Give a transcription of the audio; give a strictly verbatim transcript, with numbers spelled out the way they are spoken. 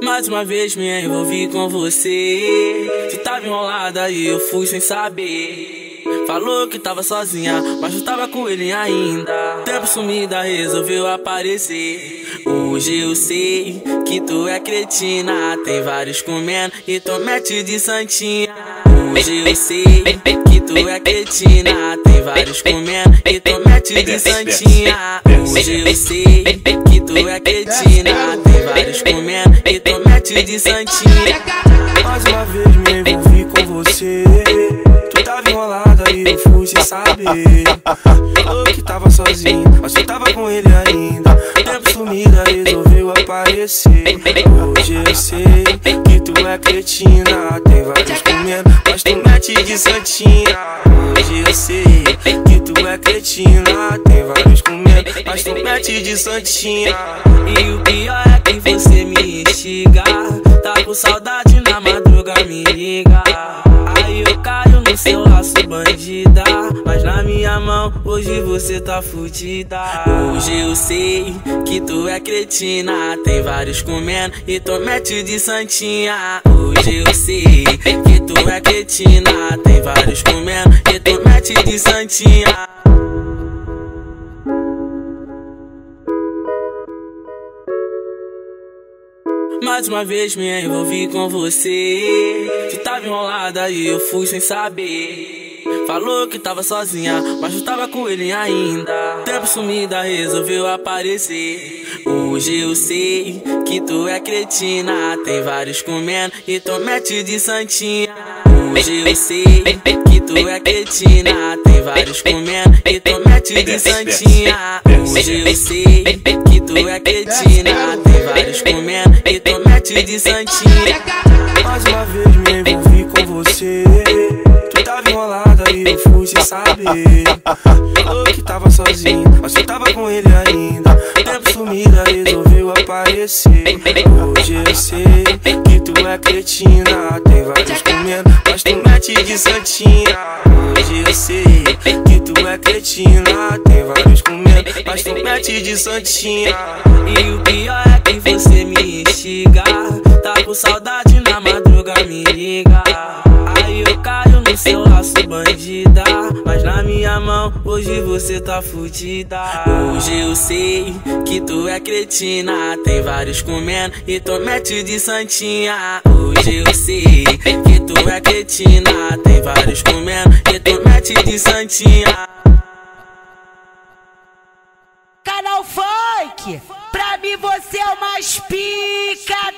Mais uma vez me envolvi com você. Tu tava enrolada e eu fui sem saber. Falou que tava sozinha, mas tu tava com ele ainda. Tempo sumida resolveu aparecer. Hoje eu sei que tu é cretina. Tem vários comendo e tu mete de santinha. Hoje eu sei que tu é cretina. Tem vários comendo e tu mete de santinha. Hoje eu sei que tu é cretina. Tem vários comendo e tu mete de santinha. Mais uma vez me envolvi com você. Tu tava enrolada e eu fui sem saber. Falou que tava sozinho, mas tu tava com ele ainda. Tempo sumida resolveu aparecer. Hoje eu sei que tu é cretina. Tem vários comendo, mas tu mete de santinha. Hoje eu sei que tu é cretina. Tem vários comendo, mas tu mete de santinha. E o pior é que você me instiga. Tá com saudade na madruga, me liga. Aí eu caio no seu laço, bandida. Mas na minha mão, hoje você tá fudida. Hoje eu sei que tu é cretina. Tem vários comendo e tu mete de santinha. Hoje eu sei que tu é cretina. Tem vários comendo e tu mete de santinha. Mais uma vez me envolvi com você. Tu tava enrolada e eu fui sem saber. Falou que tava sozinha, mas tu tava com ele ainda. Tempo sumida resolveu aparecer. Hoje eu sei que tu é cretina. Tem vários comendo e tu mete de santinha. Hoje eu sei que tu é cretina. Tem vários comendo e tu mete de santinha. Hoje eu sei que tu é cretina. Tem vários comendo e tu mete de santinha. Mais uma vez me envolvi com você. Tu tava enrolada e eu fui sem saber. Falou que tava sozinho, mas tu tava com ele ainda. Tempo sumida resolveu aparecer. Hoje eu sei que tu é cretina. Tem vários comendo, mas tu mete de santinha. Hoje eu sei que tu é cretina. Tem vários comendo, mas tu mete de santinha. E o pior é que você me instiga. Tá com saudade na madruga, me liga. Aí eu caio no seu laço, bandida. Mas na minha mão, hoje você tá fudida. Hoje eu sei que tu é cretina. Tem vários comendo e tu mete de santinha. Hoje eu sei que tu é cretina. Tem vários comendo e tu mete de santinha. Canal Funk, pra mim você é o mais pica.